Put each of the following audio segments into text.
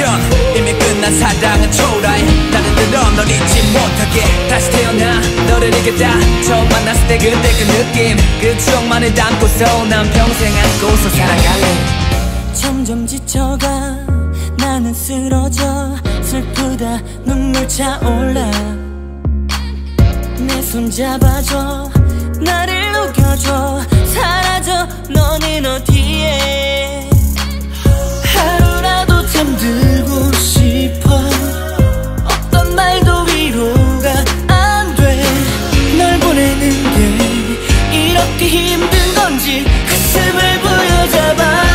넌 이미 끝난 사랑은 초라해. 나는 들어 널 잊지 못하게 다시 태어나 너를 이겼다. 처음 만났을 때 그때 그 느낌, 그 추억만을 담고서 난 평생 안고서 살아갈래. 점점 지쳐가 나는 쓰러져 슬프다 눈물 차올라. 내 손 잡아줘 나를 녹여줘 사라져 너는 어디에. 하루라도 잠들고 싶어 어떤 말도 위로가 안 돼. 널 보내는 게 이렇게 힘든 건지 가슴을 부여잡아.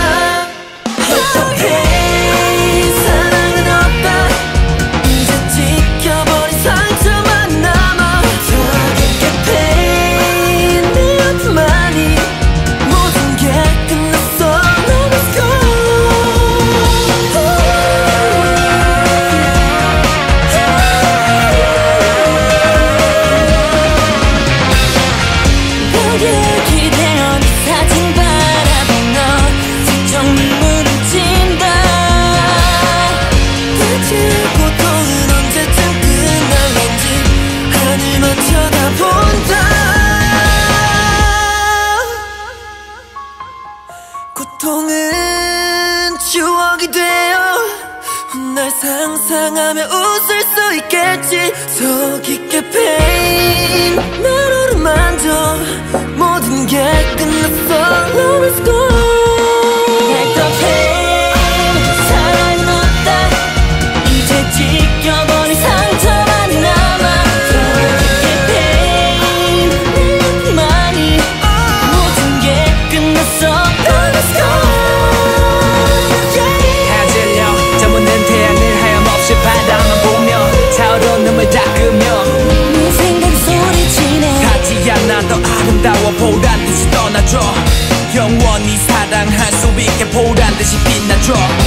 고통은 추억이 되어 날 상상하며 웃을 수 있겠지. 더 깊게 pain 날 어루만져 모든 게 끝났어. Now it's gone. Like the pain 사랑은 없다 이제 지켜버린 상처만 남아. 더 깊게 pain 내 눈만이 모든 게 끝났어. 바다만 보며 차오른 눈물 닦으며 네 생각 소리치네. 하지 않아 더 아름다워 보란 듯이 떠나줘. 영원히 사랑할 수 있게 보란 듯이 빛나줘.